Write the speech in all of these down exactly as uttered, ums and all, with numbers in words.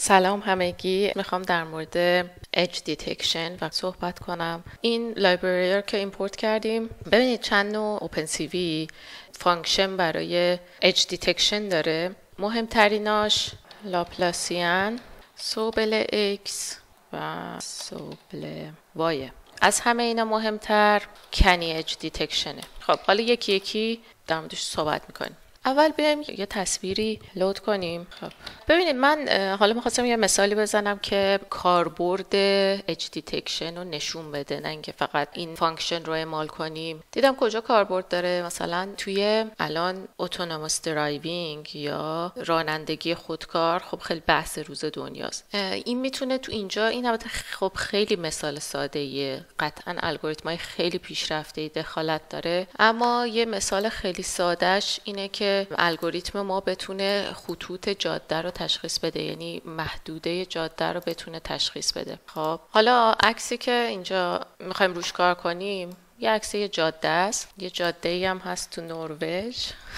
سلام همگی، میخوام در مورد edge detection و صحبت کنم. این لایبرری رو که ایمپورت کردیم، ببینید چند نوع اوپن سی وی فانکشن برای edge detection داره. مهمتریناش لاپلاسیان، سوبل X و سوبل Y. از همه اینا مهمتر کنی edge detection. خب حالا یکی یکی در موردش صحبت میکنیم. اول بیایم یه تصویری لود کنیم. خب ببینید، من حالا می‌خواستم یه مثالی بزنم که کاربرد edge detection رو نشون بده، نه اینکه فقط این فانکشن رو اعمال کنیم. دیدم کجا کاربرد داره، مثلا توی الان اتونوموس درایوینگ یا رانندگی خودکار. خب خیلی بحث روز دنیاست. این میتونه تو اینجا، این البته خب خیلی مثال ساده‌ایه، قطعاً الگوریتم‌های خیلی پیشرفته‌ای دخالت داره، اما یه مثال خیلی سادهش اینه که الگوریتم ما بتونه خطوط جاده رو تشخیص بده، یعنی محدوده جاده رو بتونه تشخیص بده. خب حالا عکسی که اینجا میخوایم روش کار کنیم یه عکس یه جاده است. یه جاده‌ای هم هست تو نروژ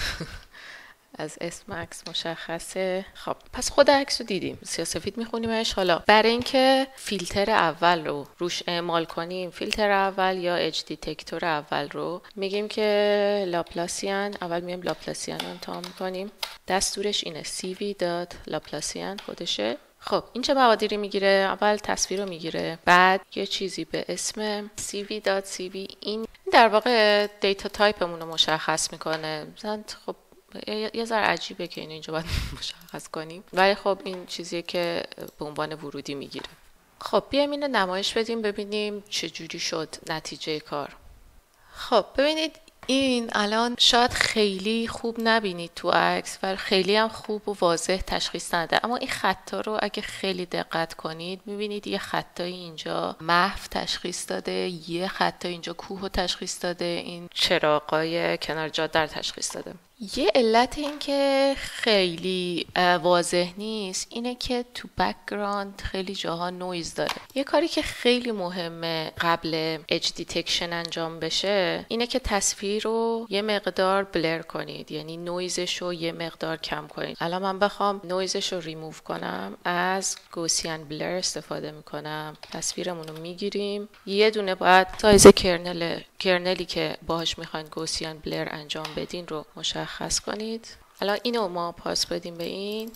از اسم عکس مشخصه. خب پس خود عکس رو دیدیم، سیاه‌سفید میخونیمش. حالا برای اینکه فیلتر اول رو روش اعمال کنیم، فیلتر اول یا اج دیتکتور اول رو میگیم که لاپلاسیان. اول میایم لاپلاسیان رو امتحان میکنیم. دستورش اینه سی وی دات لاپلاسیان خودشه. خب این چه مقادیری میگیره؟ اول تصویر رو میگیره، بعد یه چیزی به اسم سی وی دات سی وی. این در واقع دیتا تایپمون رو مشخص میکنه. مثلا خب یه ذره عجیبه که اینو اینجا باید مشخص کنیم، ولی خب این چیزیه که به عنوان ورودی میگیره. خب بیایم اینو نمایش بدیم ببینیم چه جوری شد نتیجه کار. خب ببینید، این الان شاید خیلی خوب نبینید تو عکس و خیلی هم خوب و واضح تشخیص نده، اما این خطا رو اگه خیلی دقت کنید میبینید یه خطای اینجا محو تشخیص داده، یه خطا اینجا کوه تشخیص داده، این چراغای کنار جاده رو تشخیص داده. یه علت این که خیلی واضح نیست اینه که تو بک‌گراند خیلی جاها نویز داره. یه کاری که خیلی مهمه قبل اج دیتکشن انجام بشه اینه که تصویر رو یه مقدار بلر کنید، یعنی نویزش رو یه مقدار کم کنید. الان من بخوام نویزش رو ریموو کنم، از گوسیان بلر استفاده میکنم. تصویرمون رو میگیریم، یه دونه باید سایز کرنل کرنلی که باهاش میخواین گوسیان بلر انجام بدین رو مشخص کنید. الان اینو ما پاس بدیم به این.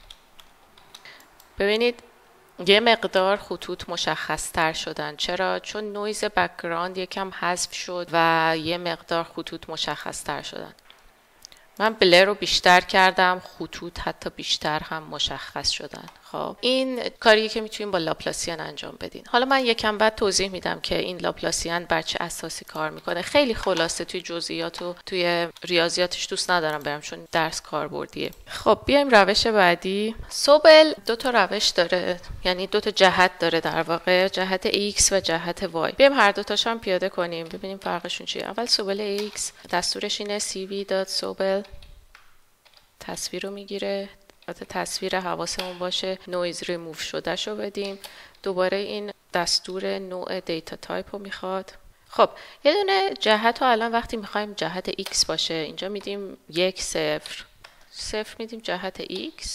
ببینید یه مقدار خطوط مشخص تر شدن. چرا؟ چون نویز بک‌گراند یکم حذف شد و یه مقدار خطوط مشخص تر شدن. من بلر رو بیشتر کردم، خطوط حتی بیشتر هم مشخص شدن. خب این کاریه که میتونیم با لاپلاسیان انجام بدین. حالا من یکم بعد توضیح میدم که این لاپلاسیان بر چه اساسی کار میکنه. خیلی خلاصه توی جزئیات و توی ریاضیاتش دوست ندارم برم چون درس کاربردیه. خب بیایم روش بعدی. سوبل دو تا روش داره، یعنی دو تا جهت داره در واقع، جهت X و جهت Y. بیایم هر دو تاشو هم پیاده کنیم ببینیم فرقشون چیه. اول سوبل X دستورش اینه سی وی دات سوبل. تصویر رو میگیره، البته تصویر حواسمون باشه نویز ریموو شده شو بدیم. دوباره این دستور نوع دیتا تایپ رو میخواد. خب یه دونه جهت رو الان وقتی میخوایم جهت X باشه اینجا میدیم یک صفر صفر میدیم جهت X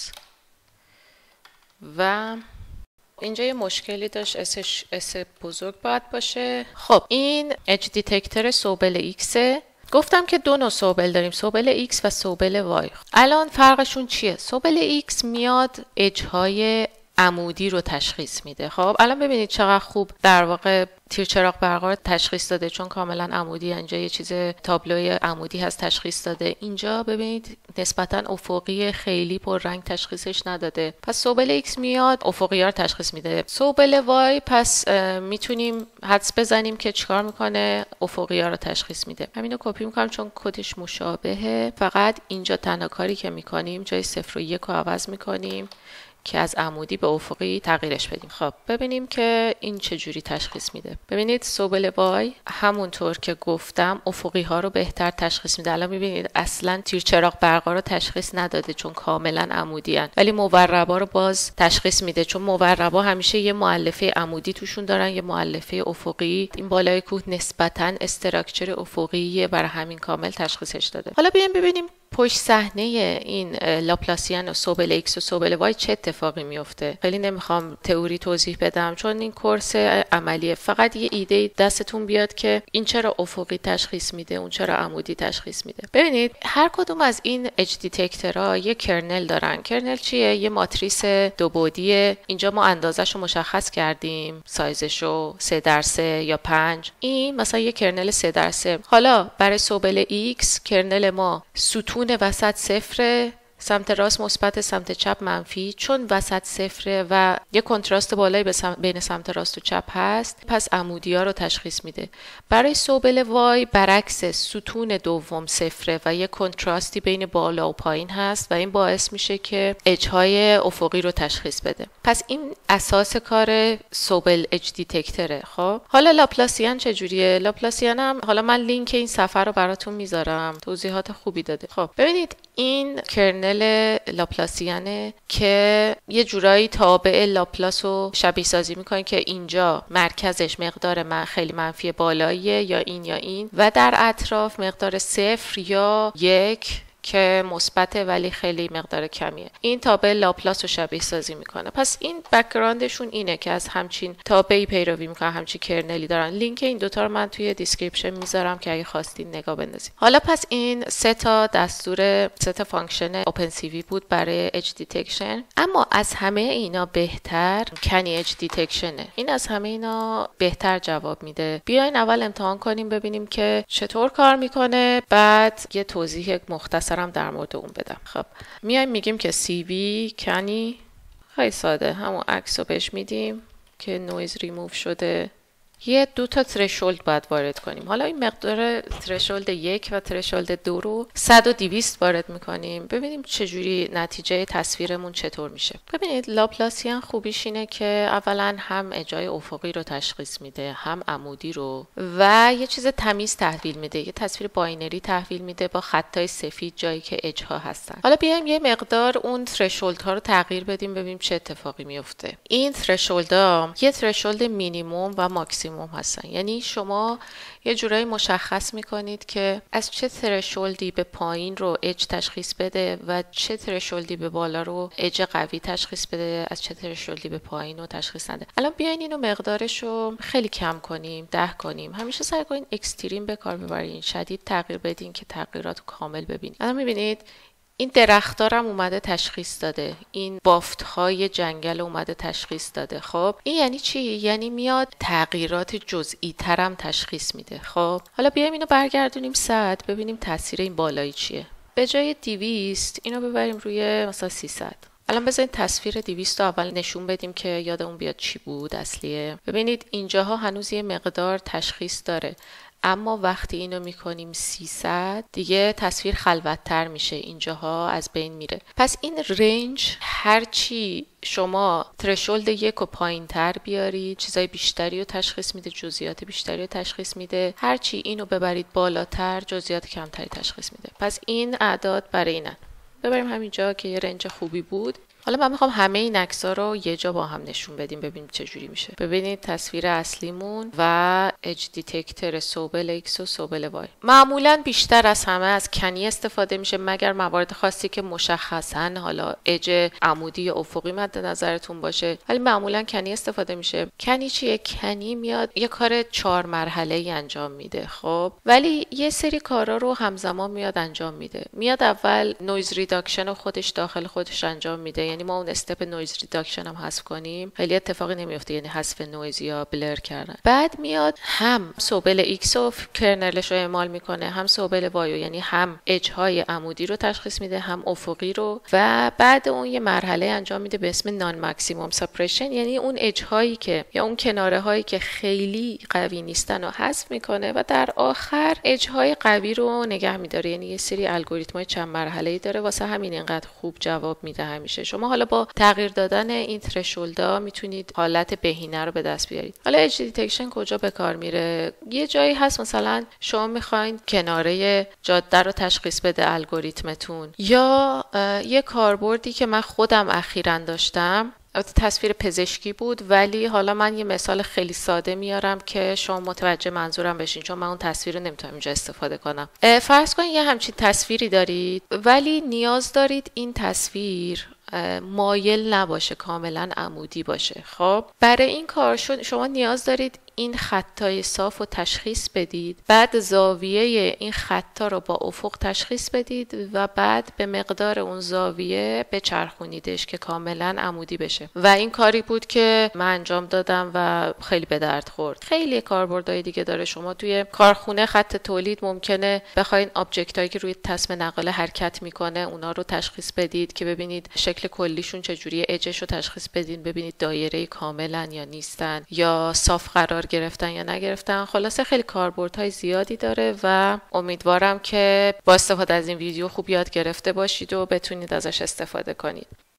و اینجا یه مشکلی داشت، اسش اس بزرگ باید باشه. خب این اج دیتکتور سوبل X. گفتم که دو نوع سوبل داریم، سوبل X و سوبل Y. الان فرقشون چیه؟ سوبل X میاد اجهای عمودی رو تشخیص میده. خب الان ببینید چقدر خوب در واقع تیرچراغ برق رو تشخیص داده، چون کاملا عمودی. اینجا یه چیز تابلوی عمودی هست تشخیص داده. اینجا ببینید نسبتا افقی خیلی پر رنگ تشخیصش نداده. پس سوبل X میاد افقی ها رو تشخیص میده. سوبل Y پس میتونیم حدس بزنیم که چیکار میکنه، افقی ها رو تشخیص میده. همینو کپی میکنم چون کدش مشابهه. فقط اینجا تنها کاری که میکنیم جای صفر و یک رو عوض میکنیم که از عمودی به افقی تغییرش بدیم. خب ببینیم که این چه جوری تشخیص میده. ببینید سوبل وای همونطور که گفتم افقی ها رو بهتر تشخیص میده. الان میبینید اصلا تیرچراغ برقا رو تشخیص نداده چون کاملا عمودی هن. ولی موربا رو باز تشخیص میده چون موربا همیشه یه مؤلفه عمودی توشون دارن، یه مؤلفه افقی. این بالای کوه نسبتا استراکچر افقیه، برای همین کامل تشخیصش داده. حالا بیایم ببینیم پشت صحنه این لاپلاسیان و سوبل ایکس و سوبل وای چه اتفاقی میفته. خیلی نمیخوام تئوری توضیح بدم چون این کورس عملیه، فقط یه ایده دستتون بیاد که این چرا افقی تشخیص میده، اون چرا عمودی تشخیص میده. ببینید هر کدوم از این اچ دیتکتورها یه کرنل دارن. کرنل چیه؟ یه ماتریس دو بعدیه. اینجا ما اندازه‌شو مشخص کردیم، سایزشو سه در سه یا پنج. این مثلا یه کرنل سه در سه. حالا برای سوبل ایکس کرنل ما ستون وسط صفره، سمت راست مثبت، سمت چپ منفی. چون وسط صفره و یه کنتراست بالایی بین سمت راست و چپ هست، پس عمودی ها رو تشخیص میده. برای سوبل وای برعکس، ستون دوم صفره و یه کنتراستی بین بالا و پایین هست و این باعث میشه که اج های افقی رو تشخیص بده. پس این اساس کار سوبل اج دیتکتوره. خب حالا لاپلاسیان چجوریه؟ لاپلاسیان هم حالا من لینک این صفحه رو براتون میذارم، توضیحات خوبی داده. خب ببینید این کرنل لاپلاسیانه که یه جورایی تابع لاپلاس رو شبیه سازی میکنه که اینجا مرکزش مقدار من خیلی منفی بالاییه، یا این یا این، و در اطراف مقدار صفر یا یک که مثبته ولی خیلی مقدار کمیه. این تابع لاپلاس رو شبیه سازی میکنه. پس این بک‌گراندشون اینه که از همچین تابعی پیروی میکنن، همچین کرنلی دارن. لینک این دوتا رو من توی دیسکریپشن میذارم که اگه خواستین نگاه بندازید. حالا پس این سه تا دستور، سه تا فانکشن اوپن سی وی بود برای اج دیتکشن. اما از همه اینا بهتر کنی اج دیتکشنه. این از همه اینا بهتر جواب میده. بیاین اول امتحان کنیم ببینیم که چطور کار میکنه، بعد یه توضیح مختصر هم در مورد اون بدم. خب میایم میگیم که سی وی کنی، خیلی ساده، همون عکس رو بهش میدیم که نویز ریموو شده. یه دو تا ترشولد باید وارد کنیم. حالا این مقدار ترشولد یک و ترشولد دو رو صد و دویست وارد میکنیم. ببینیم چجوری نتیجه تصویرمون چطور میشه. ببینید لاپلاسیان خوبیش اینه که اولا هم اجای افقی رو تشخیص میده، هم عمودی رو، و یه چیز تمیز تحویل میده. یه تصویر باینری تحویل میده با خطای سفید جایی که اجها هستن. حالا بیایم یه مقدار اون ترشولد ها رو تغییر بدیم ببینیم چه اتفاقی میفته. این ترشولد ها یه ترشولد مینیمم و ماکسیمم هستن. یعنی شما یه جورایی مشخص میکنید که از چه ترشولدی به پایین رو اج تشخیص بده و چه ترشولدی به بالا رو اج قوی تشخیص بده، از چه ترشولدی به پایین رو تشخیص نده. الان بیاین اینو مقدارش رو خیلی کم کنیم، ده کنیم. همیشه سعی کنین اکستریم به کار ببرین، شدید تغییر بدین که تغییرات رو کامل ببینید. الان میبینید این درختارم اومده تشخیص داده، این بافت‌های جنگل اومده تشخیص داده. خب این یعنی چی؟ یعنی میاد تغییرات جزئی ترم تشخیص میده. خب حالا بیایم اینو برگردونیم صد، ببینیم تاثیر این بالایی چیه. به جای دویست اینو ببریم روی مثلا سیصد. الان بذارید تصویر دویست رو اول نشون بدیم که یادمون بیاد چی بود اصلیه. ببینید اینجاها هنوز یه مقدار تشخیص داره، اما وقتی اینو میکنیم سیصد دیگه تصویر خلوت‌تر میشه، اینجاها از بین میره. پس این رنج هرچی شما ترشولد یک و پایین تر بیارید چیزای بیشتری رو تشخیص میده، جزئیات بیشتری رو تشخیص میده. هرچی اینو ببرید بالاتر جزئیات کمتری تشخیص میده. پس این اعداد برای اینن. ببریم همینجا که یه رنج خوبی بود. حالا من میخوام همه این عکس‌ها رو یه جا با هم نشون بدیم ببینیم چه جوری میشه. ببینید تصویر اصلیمون و اج دیتکتور سوبل ایکس و سوبل وای. معمولاً بیشتر از همه از کنی استفاده میشه مگر موارد خاصی که مشخصاً حالا اج عمودی یا افقی مد نظرتون باشه، ولی معمولاً کنی استفاده میشه. کنی چیه؟ کنی میاد یه کار چهار مرحله‌ای انجام میده. خب ولی یه سری کارا رو همزمان میاد انجام میده. میاد اول نویز ریداکشن رو خودش داخل خودش انجام میده. یعنی ما اون استپ نویز ریداکشن هم حذف کنیم خیلی اتفاقی نمیفته، یعنی حذف نویز یا بلر کردن. بعد میاد هم سوبل ایکس و کرنلش رو اعمال میکنه، هم سوبل وای، یعنی هم اج های عمودی رو تشخیص میده هم افقی رو، و بعد اون یه مرحله انجام میده به اسم نان ماکسیمم سپریشن، یعنی اون اج هایی که یا اون کناره هایی که خیلی قوی نیستن رو حذف میکنه و در آخر اج های قوی رو نگه میداره. یعنی یه سری الگوریتم‌های چند مرحله‌ای داره، واسه همین اینقدر خوب جواب میده همیشه. شما حالا با تغییر دادن این ترشولدا میتونید حالت بهینه رو به دست بیارید. حالا اج دیتکشن کجا به کار میره؟ یه جایی هست مثلا شما میخواین کناره جاده رو تشخیص بده الگوریتمتون، یا یه کاربردی که من خودم اخیراً داشتم البته تصویر پزشکی بود، ولی حالا من یه مثال خیلی ساده میارم که شما متوجه منظورم بشین، چون من اون تصویر رو نمیتونم اینجا استفاده کنم. فرض کنید یه همچین تصویری دارید، ولی نیاز دارید این تصویر مایل نباشه، کاملا عمودی باشه. خب برای این کار شما نیاز دارید این خطای صاف رو تشخیص بدید، بعد زاویه این خطا رو با افق تشخیص بدید و بعد به مقدار اون زاویه بچرخونیدش که کاملا عمودی بشه. و این کاری بود که من انجام دادم و خیلی به درد خورد. خیلی کاربردهای دیگه داره. شما توی کارخونه خط تولید ممکنه بخواید آبجکت هایی که روی تسمه نقاله حرکت میکنه اونا رو تشخیص بدید که ببینید شکل کلیشون چجوریه، اجش رو تشخیص بدید ببینید دایره کاملن یا نیستن، یا صاف قرار گرفتن یا نگرفتن. خلاصه خیلی کاربردهای زیادی داره و امیدوارم که با استفاده از این ویدیو خوب یاد گرفته باشید و بتونید ازش استفاده کنید.